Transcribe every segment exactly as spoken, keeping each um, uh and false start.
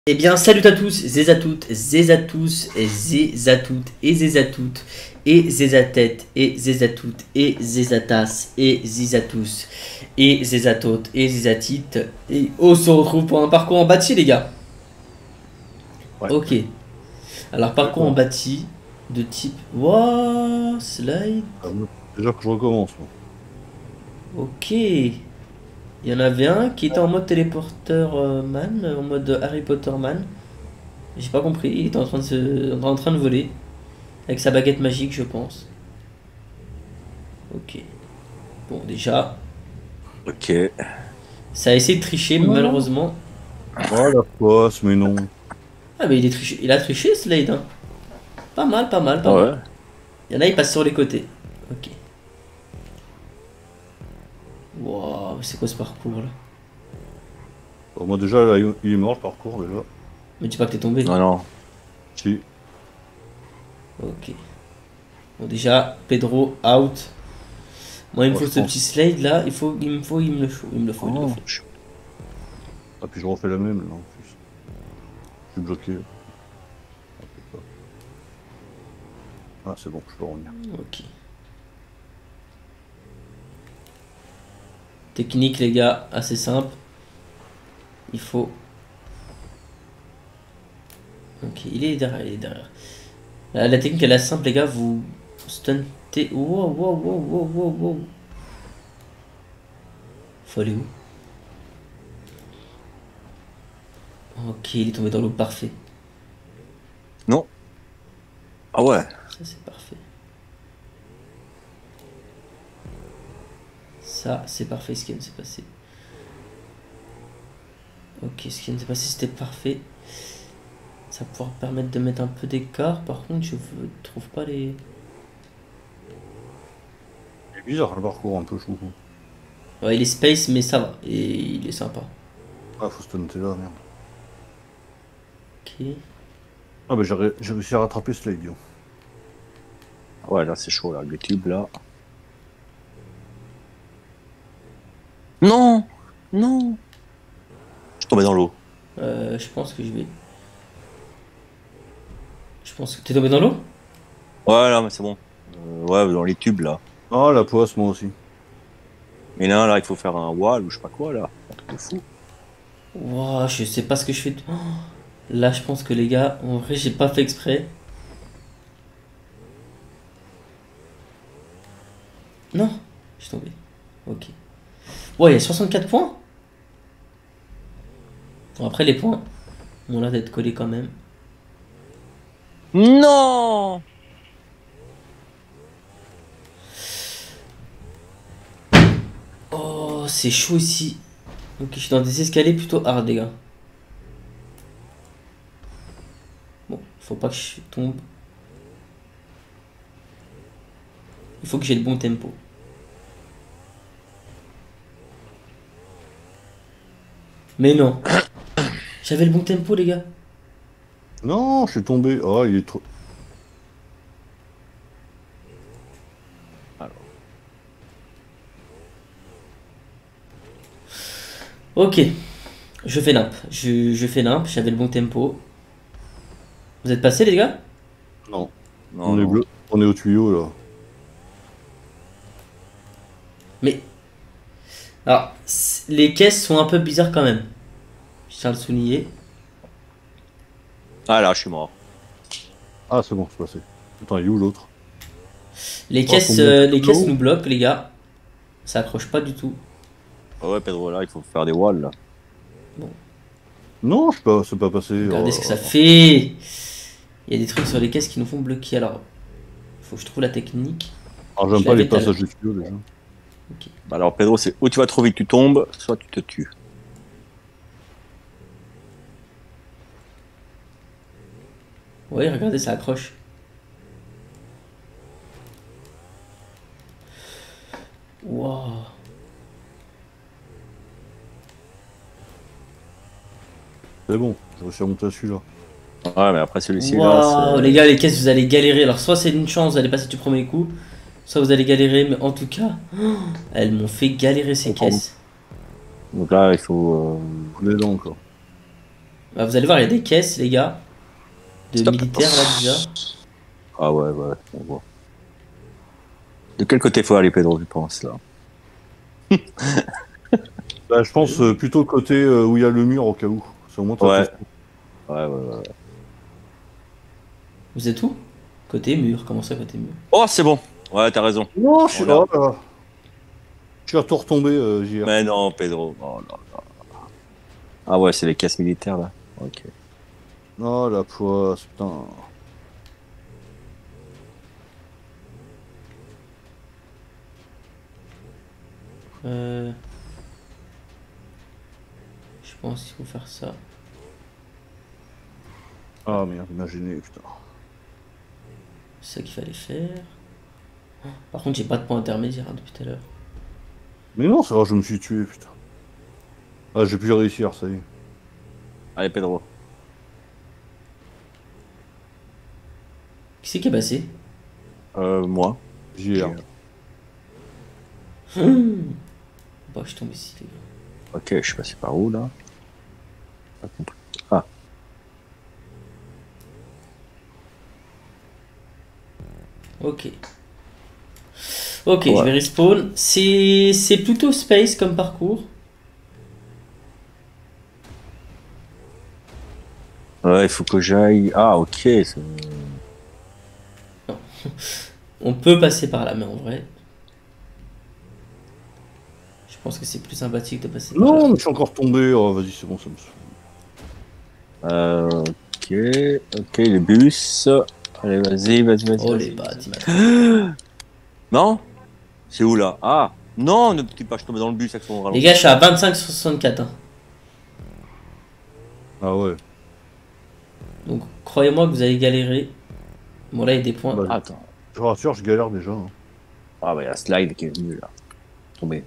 Eh bien, salut à tous, zézatoutes, zézatous, zézatoutes, et zézatoutes, et zézatêtes, et zézatoutes, et zézatas, et zizatous, et zézatotes, et zézatites. Et on se retrouve pour un parcours en bâti, les gars. Ouais. Ok. Alors, parcours en bâti de type. Wow, slide. Ah, moi, déjà que je recommence. Moi. Ok. Il y en avait un qui était en mode téléporteur euh, man, en mode Harry Potter man. J'ai pas compris, il était en train de, se... en train de voler. Avec sa baguette magique, je pense. Ok. Bon, déjà, Ok. ça a essayé de tricher, mais Oh, malheureusement. la poisse, mais non. Ah, mais il, est triché. Il a triché, Slade. Hein. Pas mal, pas mal, pas mal. Ouais. Il y en a, ils passent sur les côtés. Ok. Wow, c'est quoi ce parcours là? Bon, moi, déjà, là, il est mort le parcours, déjà. Mais dis pas que t'es tombé. Non, non. Si. Ok. Bon, déjà, Pedro out. Moi, il me Moi, faut je ce pense. petit Slade là. Il faut, il me faut, il me le faut, il me le faut, il me le Oh. faut. je- Ah, puis je refais la même, là, en plus. Je suis bloqué. Ah, c'est bon, je peux revenir. Ok. Technique, les gars, assez simple. Il faut. Ok, il est derrière, il est derrière. La, la technique, elle est assez simple, les gars. Vous stuntez. Wow, wow, wow, wow, wow, wow. Faut aller où? Ok, il est tombé dans l'eau, parfait. Non. Ah ouais. Ça, c'est parfait. Ça, c'est parfait, ce qui vient de se passer. Ok, ce qui vient de se passer, c'était parfait. Ça va pouvoir permettre de mettre un peu d'écart. Par contre, je ne trouve pas les... C'est bizarre, le parcours, un peu chou. Ouais, il est space, mais ça va. Et il est sympa. Ah, faut stunter là, merde. Ok. Ah, bah, j'ai ré- j'ai réussi à rattraper ce idiot. Ouais, là, c'est chaud, là. Le tube, là. Non! Non! Je suis tombé dans l'eau. Euh, je pense que je vais... Je pense que... T'es tombé dans l'eau? Ouais, là, mais c'est bon. Euh, ouais, dans les tubes, là. Ah, la poisse, moi aussi. Mais là, là, il faut faire un wall ou je sais pas quoi, là. Un truc de fou. Wow, je sais pas ce que je fais. Oh, là, je pense que les gars, en vrai, j'ai pas fait exprès. Non, je suis tombé. Ok. Ouais, il y a soixante-quatre points. Bon, après, les points ont l'air d'être collés quand même. Non! Oh, c'est chaud ici. Ok, je suis dans des escaliers plutôt hard, les gars. Bon, faut pas que je tombe. Il faut que j'ai le bon tempo. Mais non. J'avais le bon tempo, les gars. Non, je suis tombé. Ah, il est trop. Alors, Ok. Je fais nimp. Je, je fais nimp. J'avais le bon tempo. Vous êtes passés, les gars? Non. non, On est non. bleu. On est au tuyau, là. Mais. Alors, les caisses sont un peu bizarres quand même. Je tiens à le souligner. Ah, là, je suis mort. Ah, c'est bon, c'est passé. Attends, il est où l'autre? Les Oh, faut caisses, me mettre euh, les caisses là-haut. nous bloquent, les gars. Ça accroche pas du tout. Ah ouais, Pedro, là, il faut faire des walls, là. Bon, Non, je sais pas, c'est pas passé. regardez ce que ça Oh. fait. Il y a des trucs sur les caisses qui nous font bloquer. Alors, faut que je trouve la technique. Alors, Je j'aime pas les l'avais tout à l'heure. passages de tuyaux déjà. Ok. Bah, alors, Pedro, c'est ou tu vas trop vite, tu tombes, soit tu te tues. Oui, regardez, ça accroche. Waouh. C'est bon, j'ai réussi à monter à celui-là. Ouais, mais après, celui-ci, là, c'est. Waouh. Les gars, les caisses, vous allez galérer. Alors, soit c'est une chance, vous allez passer du premier coup. Soit vous allez galérer. Mais en tout cas, oh, elles m'ont fait galérer ces caisses. Donc là, il faut. euh, On est là encore. Bah, vous allez voir, il y a des caisses, les gars. De Stop. militaires, là, déjà. Ah ouais, ouais, on voit. De quel côté faut aller, Pedro, je pense, là? Bah, je pense euh, plutôt le côté euh, où il y a le mur au cas où. C'est au moins t'as Ouais. testé. Ouais, ouais, ouais. Vous êtes où? Côté mur. Comment ça, côté mur? Oh, c'est bon. Ouais, t'as raison. Non, je suis On l'a. oh là là. Je suis à tout retombé, euh, J R. Mais non, Pedro. Oh là là. Ah ouais, c'est les caisses militaires, là. Ok. Oh la poisse, putain. Euh... Je pense qu'il faut faire ça. Ah merde, il m'a gêné, putain. C'est ça qu'il fallait faire. Par contre, j'ai pas de point intermédiaire hein, depuis tout à l'heure. Mais non, ça va, je me suis tué, putain. Ah, j'ai pu réussir, ça y est. Allez, Pedro. Qui c'est qui est passé? Euh, moi. J R. Hum. Bah, je tombe ici, les gars. Ok, je suis passé par où, là? Pas compris. Ah. Ok. Ok, Ouais. je vais respawn. C'est c'est plutôt space comme parcours. Ouais, il faut que j'aille. Ah, ok. c'est- On peut passer par là, mais en vrai... Je pense que c'est plus sympathique de passer par là. Non, mais je suis encore tombé. Oh, vas-y, c'est bon, ça me saoule. Euh, ok. Ok, les bus. Allez, vas-y, vas-y, vas-y. Oh vas-y. les bâtiments. Non? C'est où, là? Ah! Non, ne t'es pas, je tombé dans le bus avec son rallonge. Les gars, je suis à vingt-cinq sur soixante-quatre. Hein. Ah ouais. Donc, croyez-moi que vous allez galérer. Bon, là, il y a des points. Bah, Ah, attends. je rassure, je galère déjà. Hein. Ah, bah, il y a la slide qui est venue, là. Tombé.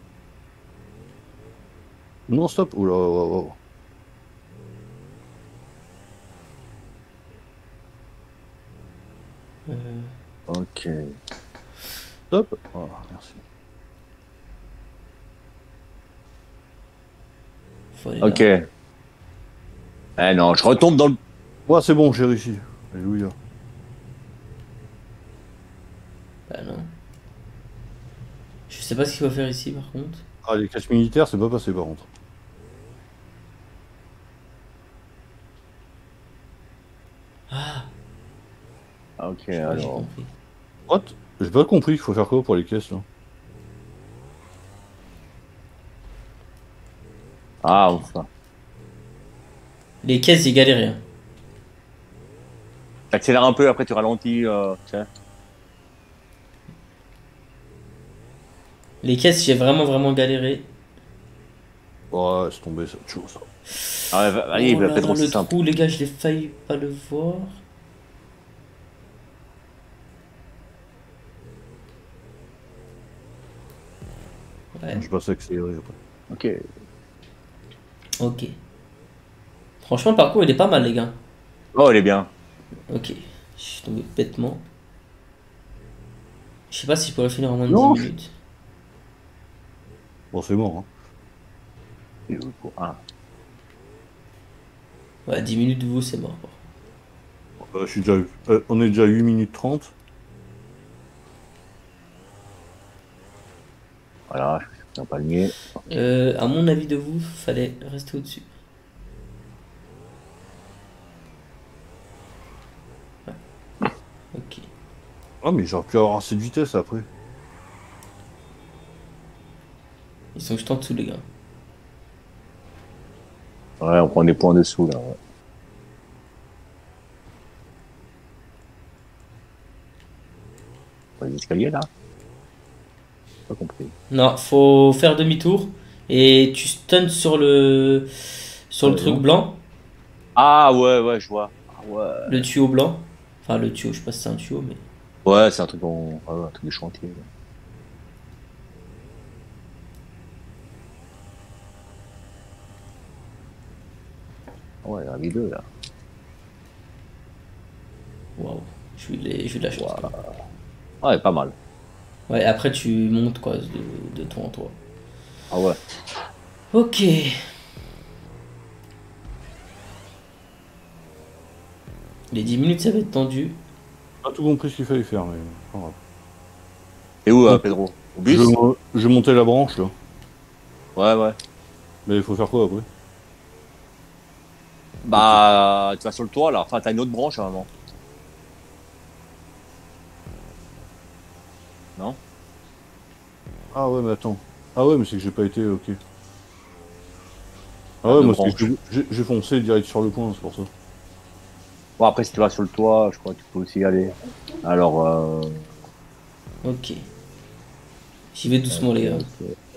Non, stop. Oula, oh, oh. Euh, Ok. Stop. Ah, merci. faut aller Ok. là. Eh non, je retombe dans le. Ouais, c'est bon, j'ai réussi. Alléluia. Bah non. Je sais pas ce qu'il faut faire ici, par contre. Ah, les caisses militaires, c'est pas passé par contre. Ah, Ah, ok, je crois que j'ai alors. compris. What? J'ai pas compris, il faut faire quoi pour les caisses là? Ah, enfin. Les caisses, j'ai galéré. Hein. T'accélères un peu, après tu ralentis. Euh, tu sais. Les caisses, j'ai vraiment, vraiment galéré. Ouais, c'est tombé, ça, toujours ça. Ah, ouais, va- allez, Oh bah, là Pedro, là, c'est le simple. trou, les gars, je l'ai failli pas le voir. Ouais, Je passe accéléré après. Ok. ok. Franchement, le parcours, il est pas mal, les gars. Oh, elle est bien. Ok, je suis tombé bêtement. Je sais pas si je pourrais finir en moins de Non. dix minutes. Bon, c'est mort. Hein. Et pour un. Ouais, dix minutes de vous, c'est mort. quoi. Euh, je suis déjà... euh, on est déjà à huit minutes trente. Voilà, je suis un palmier. Euh, à mon avis de vous, fallait rester au-dessus. Ouais. Ok. Ah, mais j'aurais pu avoir assez de vitesse après. Ils sont juste en dessous, les gars. Ouais, on prend des points dessous, là. Ouais. Les escaliers, là? Pas compris. Non, faut faire demi-tour et tu stuns sur le sur le Ouais, truc non. blanc, Ah, ouais, ouais, je vois. Ah, ouais. le tuyau blanc. Enfin, le tuyau, je sais pas si c'est un tuyau, mais. Ouais, c'est un truc, en... ouais, ouais, un truc de chantier. là. Ah ouais, la vidéo, là. Waouh, je suis les- j'ai eu de la chance. Wow. quand même. Ouais, pas mal. Ouais, après tu montes quoi de, de toi en toi. Ah ouais. Ok. Les dix minutes, ça va être tendu. Pas tout compris ce qu'il fallait faire, mais pas grave. Et où, euh, Ouais. Pedro? Au Je, bus? je montais la branche, là. Ouais, ouais. Mais il faut faire quoi après? Bah, tu vas sur le toit, là. Enfin, t'as une autre branche, à un moment. Non? Ah ouais, mais attends. Ah ouais, mais c'est que j'ai pas été, ok. Ah Ah, ouais, de moi, c'est branche. que j'ai- j'ai j'ai foncé direct sur le point, c'est pour ça. Bon, après, si tu vas sur le toit, je crois que tu peux aussi y aller. Alors, euh... Ok. J'y vais doucement, les gars.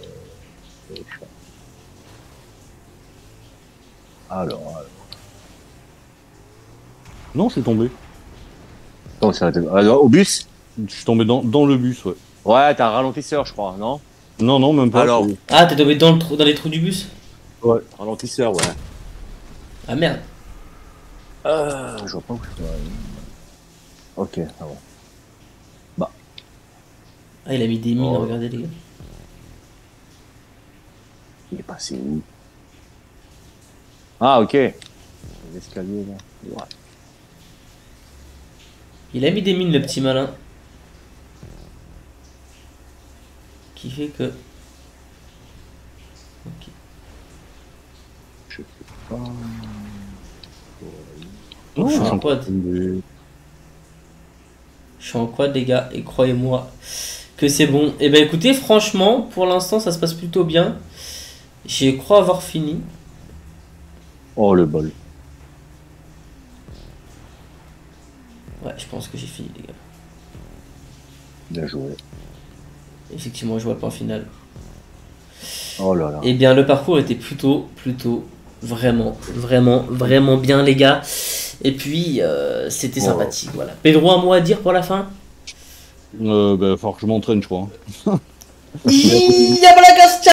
Alors, alors. Non, je suis tombé. Attends, c'est arrêté. Alors, au bus? Je suis tombé dans, dans le bus, ouais. Ouais, t'as un ralentisseur, je crois, non? Non, non, même pas. Alors. c'est- Ah, t'es tombé dans, le trou- dans les trous du bus? Ouais. Ralentisseur, ouais. Ah merde. Euh, je vois pas où je dois aller. Ok, ah bon. Ah, il a mis des mines, Oh. regardez, les gars. Il est passé où? Ah, ok. L'escalier, là. Ouais. Il a mis des mines, le petit malin. Qui fait que... Ok. Je sais pas. Oh, je suis j'en en quad. tombé. Je suis en quad, les gars, et croyez-moi que c'est bon. Et ben écoutez, franchement, pour l'instant, ça se passe plutôt bien. Je crois avoir fini. Oh, le bol. Ouais, je pense que j'ai fini, les gars. Bien joué. Effectivement, je vois le point final. Oh là là. Eh bien, le parcours était plutôt, plutôt, vraiment, vraiment, vraiment bien, les gars. Et puis, euh, c'était Oh. sympathique, voilà. Pedro, un mot à dire pour la fin? Euh, bah, faut que je m'entraîne, je crois. Il y a pas la casse.